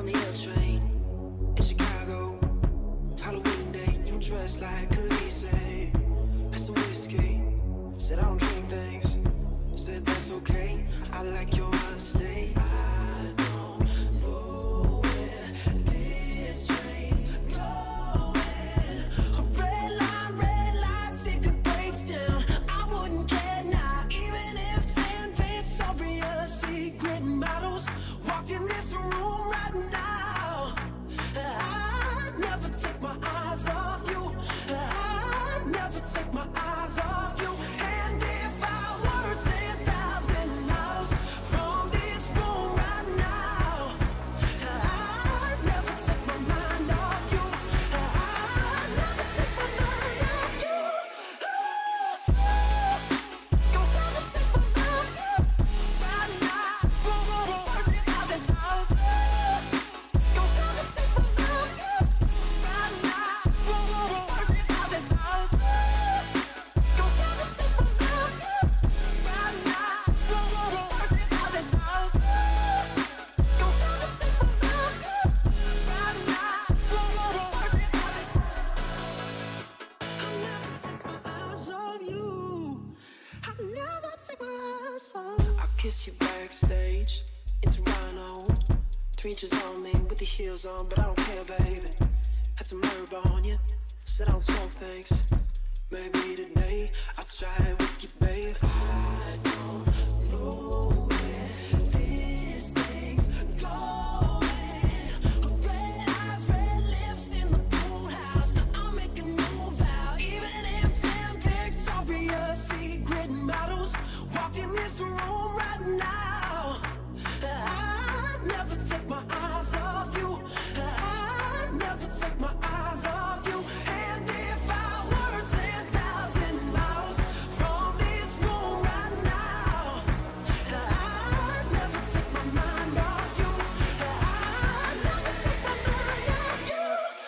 on the L train in Chicago. Halloween day, you dressed like Khaleesi. Had some whiskey, said I don't drink things. Said that's okay, I like your honesty. I don't know where this train's going. Red lights, if it breaks down, I wouldn't care now. Even if 10 Victoria's Secret models walked in this room right now, I'd never take my eyes off you. I'd never take my eyes off you. And if I were 10,000 miles from this room right now, I'd never take my mind off you. I'd never take my mind off you. You'll never take my mind off you. Right now, 10,000 miles. You'll never take my mind off you. Right now, 10,000 miles. You'll never take my mind off you. Right now, 10,000 miles. You'll never take my mind off you. Right now, 10,000. I'll never take my eyes off you. I'll never take my eyes off. I kissed you backstage in Toronto. 3 inches on me with the heels on, but I don't care, baby. Had some herb on you, said I don't smoke things. Maybe today I'll try it with you, babe. I don't know where this thing's going. Red eyes, red lips in the pool house. I'll make a new vow. Even if 10 Victoria's Secret models walked in this room right now, I'd never take my eyes off you. I'd never take my eyes off you. And if I were 10,000 miles from this room right now, I'd never take my mind off you. I'd never take my mind off you.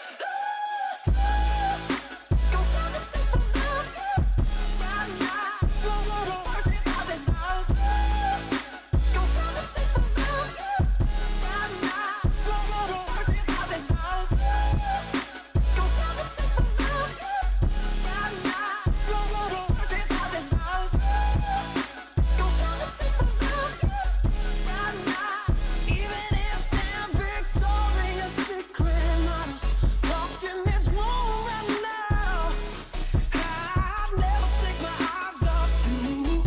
You'll never take my mind off you. Right now, 10,000 miles. You'll never take my mind off you. Right now, 10,000 miles. You'll never take my mind off you. Right now, 10,000 miles. You'll never take my mind off you. Right now, even if 10 Victoria's Secret models walked in this room right now, I'd never take my eyes off you.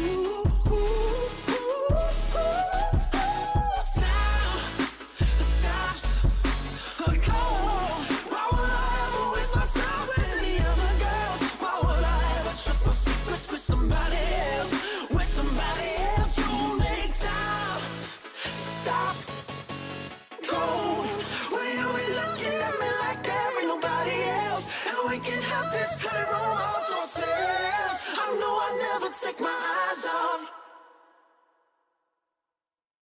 Time stops are cold. Why would I ever waste my time with any other girls? Why would I ever trust my secrets with somebody else? With somebody else, you make time stop cold. When you ain't looking at me like there ain't nobody else, and we can have this honey romance to ourselves. I know I never take my eyes off.